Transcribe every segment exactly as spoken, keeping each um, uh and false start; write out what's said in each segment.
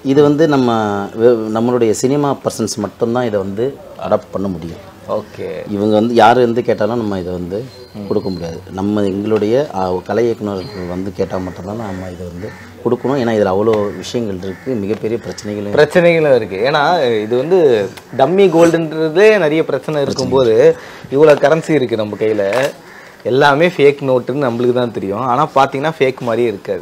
இது வந்து நம்ம நம்மளுடைய சினிமா பர்சன்ஸ் மட்டும்தான் இதை வந்து அடாப்ட் பண்ண முடியும். ஓகே. இவங்க வந்து யார் வந்து கேட்டாலும் நம்ம இதை வந்து கொடுக்க முடியாது. நம்ம எங்களுடைய கலை இயக்குநர்கள் வந்து கேட்டால் மட்டும்தான் நம்ம இதை வந்து கொடுக்கணும். ஏன்னா இதில் அவ்வளோ விஷயங்கள் இருக்குது, மிகப்பெரிய பிரச்சனைகளும் பிரச்சனைகளும் இருக்குது. ஏன்னா இது வந்து டம்மி கோல்டுன்றதே நிறைய பிரச்சனை இருக்கும்போது இவ்வளோ கரன்சி இருக்குது நம்ம கையில், எல்லாமே ஃபேக் நோட்டுன்னு நம்மளுக்கு தான் தெரியும். ஆனால் பார்த்தீங்கன்னா ஃபேக் மாதிரியே இருக்காது.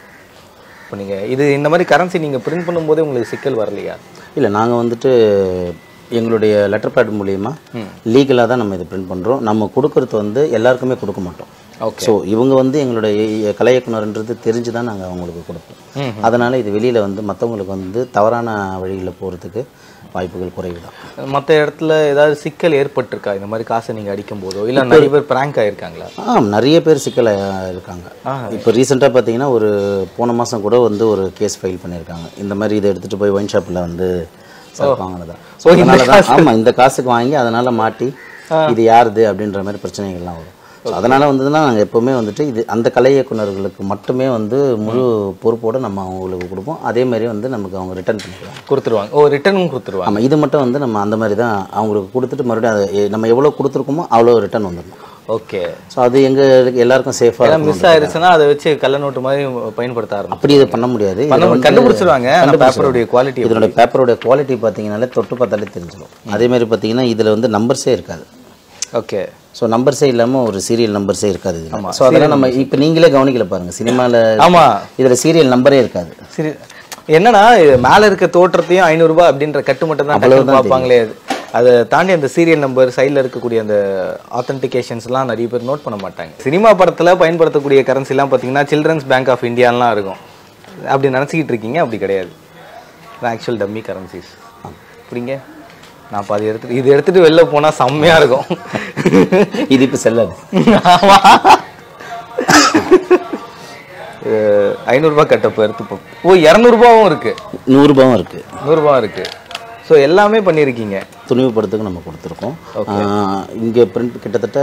இப்போ நீங்கள் இது இந்த மாதிரி கரன்சி நீங்கள் பிரிண்ட் பண்ணும்போதே உங்களுக்கு சிக்கல் வரலையா? இல்லை, நாங்கள் வந்துட்டு எங்களுடைய லெட்டர் பேட் மூலிமா லீகலாக தான் நம்ம இதை பிரிண்ட் பண்ணுறோம். நம்ம கொடுக்கறது வந்து எல்லாருக்குமே கொடுக்க மாட்டோம். ஓகே. ஸோ இவங்க வந்து எங்களுடைய கலை இயக்குனர்ன்றது தெரிஞ்சு தான் நாங்கள் அவங்களுக்கு கொடுப்போம். அதனால் இது வெளியில் வந்து மற்றவங்களுக்கு வந்து தவறான வழியில் போகிறதுக்கு வாய்ப்புகள் குறைவு தான். மற்ற இடத்துல ஏதாவது சிக்கல் ஏற்பட்டிருக்கா இந்த மாதிரி காசை நீங்கள் அடிக்கும் போதோ, இல்லை நிறைய பேர் பிராங்க் ஆகிருக்காங்களா? ஆ, நிறைய பேர் சிக்கல் இருக்காங்க. இப்போ ரீசெண்டாக பார்த்தீங்கன்னா ஒரு போன மாதம் கூட வந்து ஒரு கேஸ் ஃபைல் பண்ணியிருக்காங்க. இந்த மாதிரி இதை எடுத்துகிட்டு போய் ஒயின் ஷாப்பில் வந்து வாங்கினதான். ஸோ அதனால தான் ஆமாம், இந்த காசுக்கு வாங்கி அதனால் மாட்டி இது யாருது அப்படின்ற மாதிரி பிரச்சனைகள்லாம் வரும். ஸோ அதனால் வந்ததுன்னா நாங்கள் எப்போவுமே வந்துட்டு இது அந்த கலை இயக்குநர்களுக்கு மட்டுமே வந்து முழு பொறுப்போடு நம்ம அவங்களுக்கு கொடுப்போம். அதே மாதிரி வந்து நமக்கு அவங்க ரிட்டர்ன் பண்ணிடுவாங்க, கொடுத்துருவாங்க. ஓ, ரிட்டர்னும் கொடுத்துருவாங்க. ஆமாம், இது மட்டும் வந்து நம்ம அந்த மாதிரி தான் அவங்களுக்கு கொடுத்துட்டு மறுபடியும் அதை நம்ம எவ்வளோ கொடுத்துருக்கோமோ அவ்வளோ ரிட்டர்ன் வந்துடணும். ஓகே. ஸோ அது எங்களுக்கு எல்லாருக்கும் சேஃபாக மிஸ் ஆயிருச்சுன்னா அதை வச்சு கள்ள நோட்டு மாதிரி பயன்படுத்த ஆரம்பிச்சு அப்படி இதை பண்ண முடியாது. கண்டுபிடிச்சிருவாங்க. அந்த பேப்பருடைய குவாலிட்டி, இதனுடைய பேப்பருடைய குவாலிட்டி பார்த்தீங்கன்னாலே தொட்டு பார்த்தாலே தெரிஞ்சிடும். அதே மாதிரி பார்த்தீங்கன்னா இதில் வந்து நம்பர்ஸே இருக்காது. ஓகே. ஸோ நம்பர்ஸே இல்லாமல் ஒரு சீரியல் நம்பர்ஸே இருக்காது. ஆமாம். ஸோ அதெல்லாம் நம்ம இப்போ நீங்களே கவனிக்கல பாருங்கள், சினிமாவில் ஆமாம் இதில் சீரியல் நம்பரே இருக்காது. சரி, என்னன்னா மேலே இருக்க தோற்றத்தையும் ஐநூறுரூபா அப்படின்ற கட்டு மட்டும் தான் பார்ப்பாங்களே. அதை தாண்டி அந்த சீரியல் நம்பர் சைடில் இருக்கக்கூடிய அந்த ஆத்தென்டிகேஷன்ஸ்லாம் நிறைய பேர் நோட் பண்ண மாட்டாங்க. சினிமா படத்தில் பயன்படுத்தக்கூடிய கரன்சிலாம் பார்த்தீங்கன்னா சில்ட்ரன்ஸ் பேங்க் ஆஃப் இந்தியாலாம் இருக்கும். அப்படி நினச்சிக்கிட்டு இருக்கீங்க, அப்படி கிடையாது. Actual dummy currencies. அப்படிங்க நான் பாதி எடுத்துட்டு இது எடுத்துட்டு வெளில போனால் செம்மையாக இருக்கும். இது இப்போ செல்லாது. ஐநூறுரூபா கட்டப்போ எடுத்துப்போம். ஓ, இரநூறுபாவும் இருக்குது, நூறுரூபாவும் இருக்குது, நூறுரூபாவும் இருக்குது. ஸோ எல்லாமே பண்ணியிருக்கீங்க. துணிவு படத்துக்கு நம்ம கொடுத்துருக்கோம். இங்கே பிரிண்ட் கிட்டத்தட்ட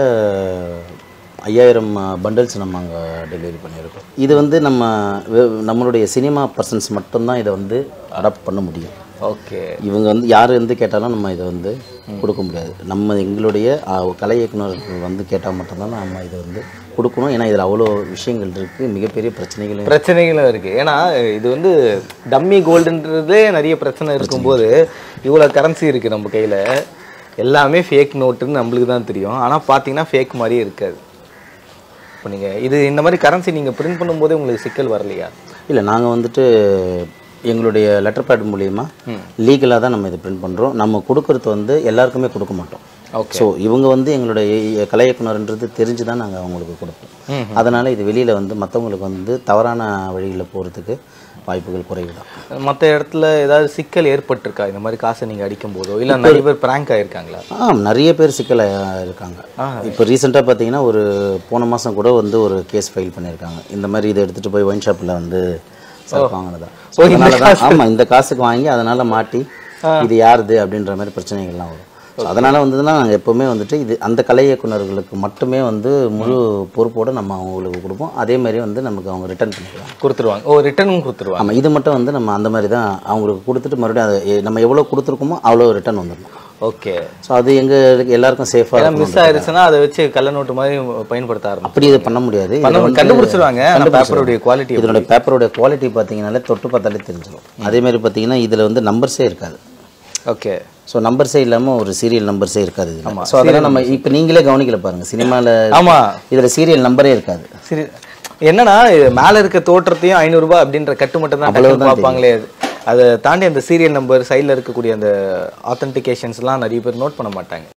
ஐயாயிரம் பண்டல்ஸ் நம்ம அங்கே டெலிவரி பண்ணியிருக்கோம். இது வந்து நம்ம நம்மளுடைய சினிமா பர்சன்ஸ் மட்டும்தான் இதை வந்து அடாப்ட் பண்ண முடியும். ஓகே. இவங்க வந்து யார் வந்து கேட்டாலும் நம்ம இதை வந்து கொடுக்க முடியாது. நம்ம எங்களுடைய கலை இயக்குநர்கள் வந்து கேட்டால் மட்டும்தான் நம்ம இதை வந்து கொடுக்கணும். ஏன்னா இதில் அவ்வளோ விஷயங்கள் இருக்குது, மிகப்பெரிய பிரச்சனைகளும் பிரச்சனைகளும் இருக்குது. ஏன்னா இது வந்து டம்மி கோல்டுன்றதே நிறைய பிரச்சனை இருக்கும்போது இவ்வளோ கரன்சி இருக்குது நம்ம கையில், எல்லாமே ஃபேக் நோட்டுன்னு நம்மளுக்கு தான் தெரியும். ஆனால் பார்த்தீங்கன்னா ஃபேக் மாதிரியே இருக்காது. இப்போ நீங்கள் இது இந்த மாதிரி கரன்சி நீங்கள் பிரிண்ட் பண்ணும்போதே உங்களுக்கு சிக்கல் வரலையா? இல்லை, நாங்கள் வந்துட்டு எங்களுடைய லெட்டர் பேட் மூலிமா லீகலாக தான் நம்ம இதை பிரிண்ட் பண்ணுறோம். நம்ம கொடுக்கறது வந்து எல்லாருக்குமே கொடுக்க மாட்டோம். ஓகே. ஸோ இவங்க வந்து எங்களுடைய கலை இயக்குனர்ன்றது தெரிஞ்சு தான் நாங்கள் அவங்களுக்கு கொடுப்போம். அதனால் இது வெளியில் வந்து மற்றவங்களுக்கு வந்து தவறான வழியில் போகிறதுக்கு வாய்ப்புகள் குறைவு தான். மற்ற இடத்துல ஏதாவது சிக்கல் ஏற்பட்டிருக்கா இந்த மாதிரி காசை நீங்கள் அடிக்கும் போதோ, இல்லை நிறைய பேர் பிராங்க் ஆகிருக்காங்களா? ஆ, நிறைய பேர் சிக்கல் இருக்காங்க. இப்போ ரீசெண்டாக பார்த்தீங்கன்னா ஒரு போன மாதம் கூட வந்து ஒரு கேஸ் ஃபைல் பண்ணியிருக்காங்க. இந்த மாதிரி இதை எடுத்துகிட்டு போய் ஒயின் ஷாப்பில் வந்து வாங்கினதான். ஸோ அதனால தான் ஆமாம், இந்த காசுக்கு வாங்கி அதனால் மாட்டி இது யாருது அப்படின்ற மாதிரி பிரச்சனைகள்லாம் வரும். ஸோ அதனால் வந்ததுன்னா நாங்கள் எப்போவுமே வந்துட்டு இது அந்த கலை இயக்குநர்களுக்கு மட்டுமே வந்து முழு பொறுப்போடு நம்ம அவங்களுக்கு கொடுப்போம். அதே மாதிரி வந்து நமக்கு அவங்க ரிட்டர்ன் பண்ணிடுவாங்க, கொடுத்துருவாங்க. ஓ, ரிட்டர்னும் கொடுத்துருவாங்க. ஆமாம், இது மட்டும் வந்து நம்ம அந்த மாதிரி தான் அவங்களுக்கு கொடுத்துட்டு மறுபடியும் அதை நம்ம எவ்வளோ கொடுத்துருக்கோமோ அவ்வளோ ரிட்டர்ன் வந்துடணும். ஓகே. ஸோ அது எங்களுக்கு எல்லாருக்கும் சேஃபாக மிஸ் ஆயிருச்சுன்னா அதை வச்சு கள்ள நோட்டு மாதிரி பயன்படுத்த ஆரம்பிச்சு அப்படி இதை பண்ண முடியாது. கண்டுபிடிச்சிருவாங்க. பேப்பருடைய குவாலிட்டி, இதனுடைய பேப்பருடைய குவாலிட்டி பார்த்தீங்கன்னாலே தொட்டு பார்த்தாலே தெரிஞ்சிடும். அதே மாதிரி பார்த்தீங்கன்னா இதில் வந்து நம்பர்ஸே இருக்காது. ஓகே. ஸோ நம்பர்ஸே இல்லாமல் ஒரு சீரியல் நம்பர்ஸே இருக்காது. ஆமாம். ஸோ அதெல்லாம் நம்ம இப்போ நீங்களே கவனிக்கல பாருங்கள், சினிமாவில் ஆமாம் இதில் சீரியல் நம்பரே இருக்காது. சரி, என்னன்னா மேலே இருக்க தோற்றத்தையும் ஐநூறுரூபா அப்படின்ற கட்டு மட்டும் தான் பார்ப்பாங்களே. அதை தாண்டி அந்த சீரியல் நம்பர் சைடில் இருக்கக்கூடிய அந்த ஆத்தென்டிகேஷன்ஸ்லாம் நிறைய பேர் நோட் பண்ண மாட்டாங்க.